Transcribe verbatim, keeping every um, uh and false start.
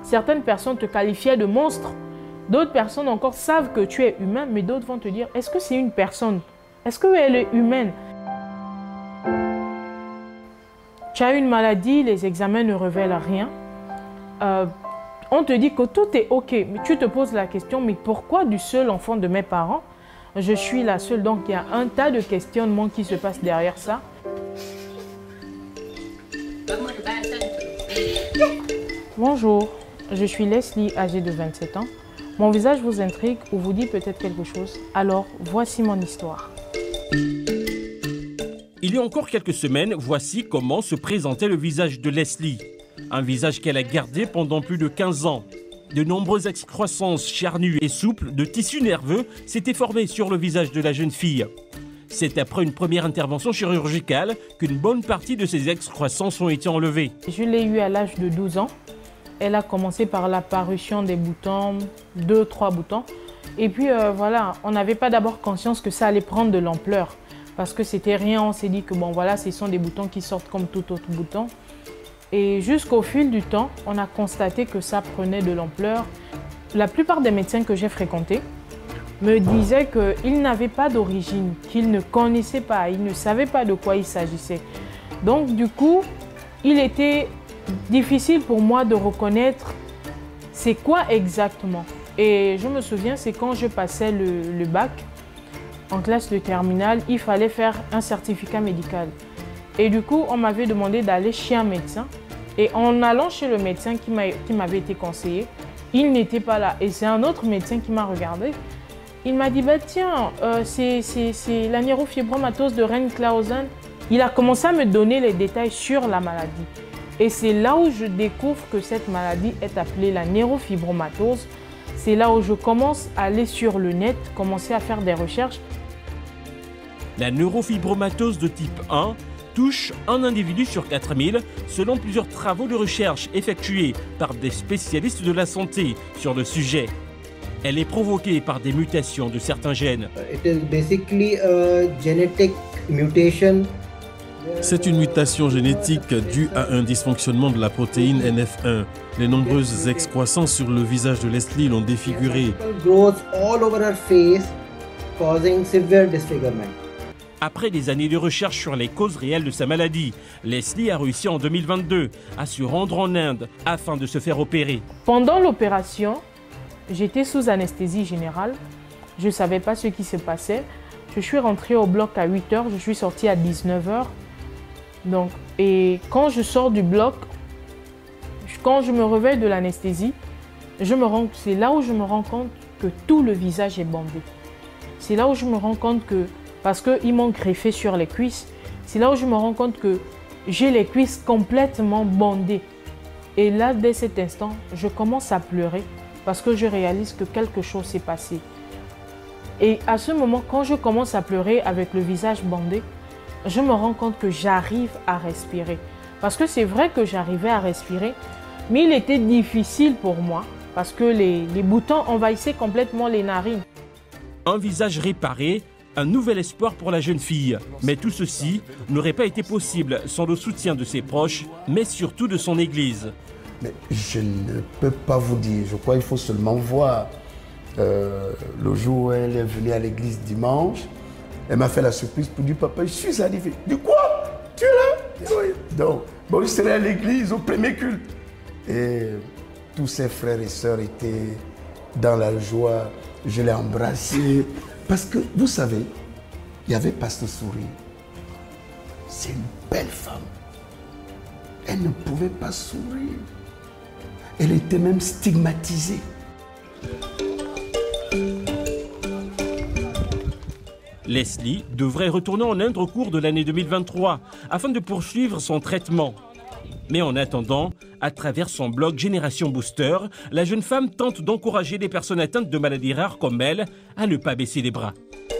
Certaines personnes te qualifiaient de monstre. D'autres personnes encore savent que tu es humain, mais d'autres vont te dire, est-ce que c'est une personne? Est-ce qu'elle est humaine? Tu as une maladie, les examens ne révèlent rien. Euh, on te dit que tout est OK, mais tu te poses la question, mais pourquoi du seul enfant de mes parents, je suis la seule? Donc il y a un tas de questionnements qui se passent derrière ça. Bonjour, je suis Leslie, âgée de vingt-sept ans. Mon visage vous intrigue ou vous dit peut-être quelque chose. Alors, voici mon histoire. Il y a encore quelques semaines, voici comment se présentait le visage de Leslie. Un visage qu'elle a gardé pendant plus de quinze ans. De nombreuses excroissances charnues et souples de tissus nerveux s'étaient formées sur le visage de la jeune fille. C'est après une première intervention chirurgicale qu'une bonne partie de ces excroissances ont été enlevées. Je l'ai eu à l'âge de douze ans. Elle a commencé par l'apparition des boutons, deux, trois boutons. Et puis euh, voilà, on n'avait pas d'abord conscience que ça allait prendre de l'ampleur. Parce que c'était rien, on s'est dit que bon voilà, ce sont des boutons qui sortent comme tout autre bouton. Et jusqu'au fil du temps, on a constaté que ça prenait de l'ampleur. La plupart des médecins que j'ai fréquentés me disaient qu'ils n'avaient pas d'origine, qu'ils ne connaissaient pas, ils ne savaient pas de quoi il s'agissait. Donc du coup, il était difficile pour moi de reconnaître c'est quoi exactement. Et je me souviens, c'est quand je passais le, le bac, en classe de terminale, il fallait faire un certificat médical. Et du coup, on m'avait demandé d'aller chez un médecin. Et en allant chez le médecin qui m'avait été conseillé, il n'était pas là. Et c'est un autre médecin qui m'a regardé. Il m'a dit, bah, tiens, euh, c'est la nérophromatosis de Reine-Clausen. Il a commencé à me donner les détails sur la maladie. Et c'est là où je découvre que cette maladie est appelée la nérophromatosis. C'est là où je commence à aller sur le net, commencer à faire des recherches. La neurofibromatose de type un touche un individu sur quatre mille, selon plusieurs travaux de recherche effectués par des spécialistes de la santé sur le sujet. Elle est provoquée par des mutations de certains gènes. C'est une mutation génétique due à un dysfonctionnement de la protéine N F un. Les nombreuses excroissances sur le visage de Leslie l'ont défigurée. Après des années de recherche sur les causes réelles de sa maladie, Leslie a réussi en deux mille vingt-deux à se rendre en Inde afin de se faire opérer. Pendant l'opération, j'étais sous anesthésie générale. Je ne savais pas ce qui se passait. Je suis rentrée au bloc à huit heures, je suis sortie à dix-neuf heures. Donc, et quand je sors du bloc, quand je me réveille de l'anesthésie, c'est là où je me rends compte que tout le visage est bandé. C'est là où je me rends compte que, parce qu'ils m'ont greffé sur les cuisses, c'est là où je me rends compte que j'ai les cuisses complètement bandées. Et là, dès cet instant, je commence à pleurer parce que je réalise que quelque chose s'est passé. Et à ce moment, quand je commence à pleurer avec le visage bandé, je me rends compte que j'arrive à respirer. Parce que c'est vrai que j'arrivais à respirer, mais il était difficile pour moi parce que les, les boutons envahissaient complètement les narines. Un visage réparé, un nouvel espoir pour la jeune fille. Mais tout ceci n'aurait pas été possible sans le soutien de ses proches, mais surtout de son église. Mais je ne peux pas vous dire, je crois qu'il faut seulement voir. Euh, le jour où elle est venue à l'église dimanche, elle m'a fait la surprise pour dire, papa, je suis arrivé. Du quoi? Tu es là? Oui. Donc, bon, je serai à l'église au premier culte. Et tous ses frères et sœurs étaient dans la joie. Je l'ai embrassé. Parce que, vous savez, il y avait Pasteur Sourire. C'est une belle femme. Elle ne pouvait pas sourire. Elle était même stigmatisée. Leslie devrait retourner en Inde au cours de l'année deux mille vingt-trois afin de poursuivre son traitement. Mais en attendant, à travers son blog Génération Booster, la jeune femme tente d'encourager les personnes atteintes de maladies rares comme elle à ne pas baisser les bras.